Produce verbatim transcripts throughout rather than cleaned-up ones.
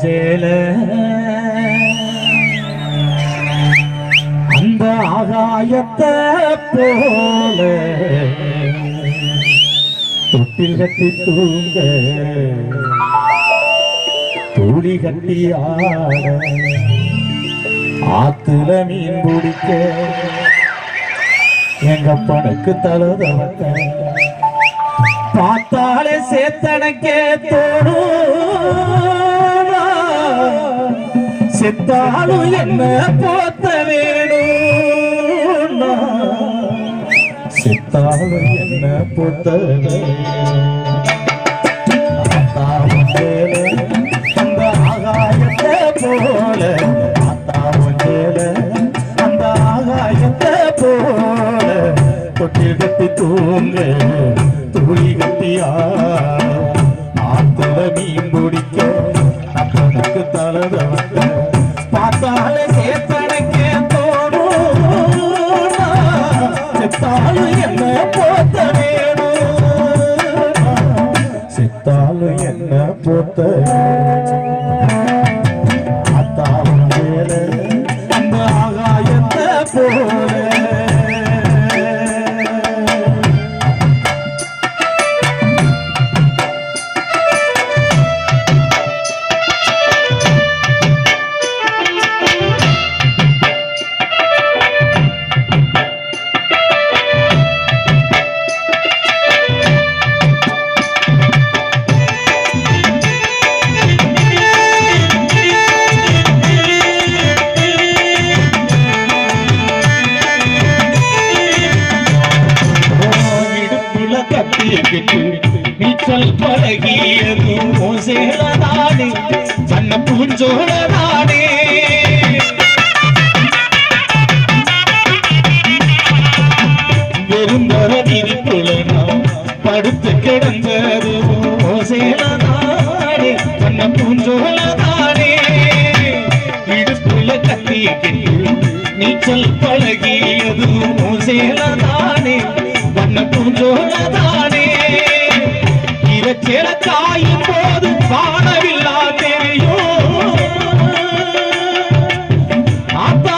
ஒஞ்சேல அந்த ஆகாயத்தை போல தொட்டில் கட்டி தூங்க தூளி கட்டி ஆட ஆத்துல மீன் பிடிக்க எங்க பணக்கு தலதவத்த பார்த்தாலே சேத்தனக்கே தோணும் செத்தாலும் என்ன போத்த வேணும் செத்தாலும் என்ன போத்த அந்த ஆகாயத்தை போல அந்த ஆகாயத்தை போல தொட்டில் கட்டி தூங்க தூளி கட்டியா ஆத்துல மீன் பிடிக்க அப்பனுக்கு தலதவத்த பார்த்தாலே சேத்தனக்கே தோணும் செத்தாலும் என்ன போத்த வேணும் செத்தாலும் என்ன போத்த அத்தாவும் வேல அந்த ஆகாயத்தை போல நீச்சல் பழகியதும் சேலதானே வண்ண பூஞ்சோழதானே வெறுந்தர விரிப்புலனாம் படுத்து கிடந்தது சேலதானே வண்ண பூஞ்சோழதானே இடுப்புல கத்தி நீச்சல் பழகியதும் சேலதானே வண்ண பூஞ்சோழதானே காயும் போது காணவில்லா தெரியும் ஆத்தா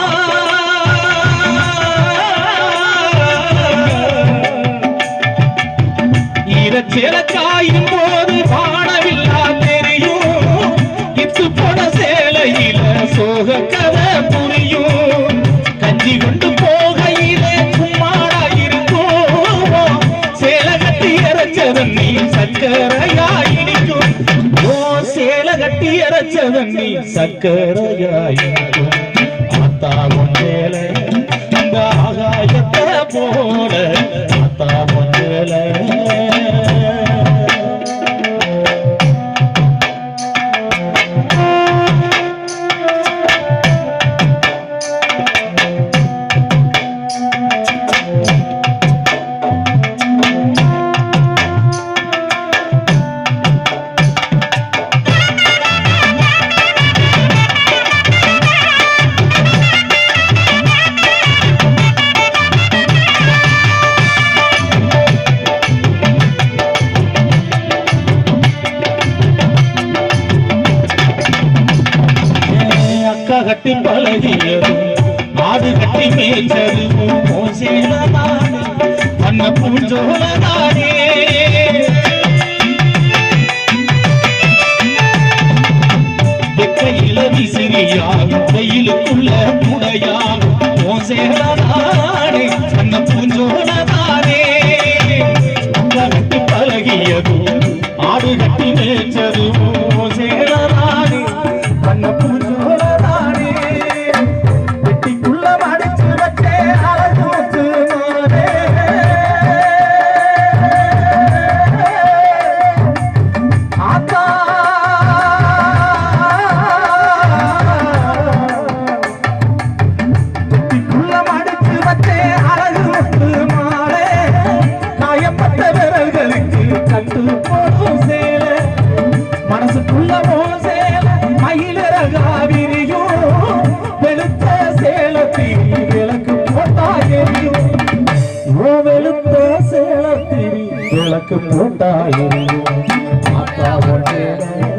இரச்சேல காயும் போது காணவில்லா தெரியும் இத்து போன சேலையில சோக கதை புரியும் கஞ்சி கொண்டு போகையிலே சும்மாடா இருக்கும் சேல கட்டி இறைச்சதன் நீ சக்கரையாயிக்கும் ஓ சேல கட்டி இறைச்சதன் நீ சக்கரையாயிக்கும் ஆத்தாவும் சேல அந்த ஆகாயத்தை போல ஆத்தாவும் சேல கட்டி பழகியதும் மாடு கட்டி மேய்ச்சதும் சேலதானே வண்ண பூஞ்சோழதானே வெக்கையில விசிறியாகும் வெயிலுக்குள்ள முடையாகும் சேலதானே வண்ண பூஞ்சோழதானே கட்டி பழகியதும் ஆடு கட்டி மேய்ச்சதும் சேலதானே வண்ண பூஞ்சோழ விளக்கு போட்டாயும்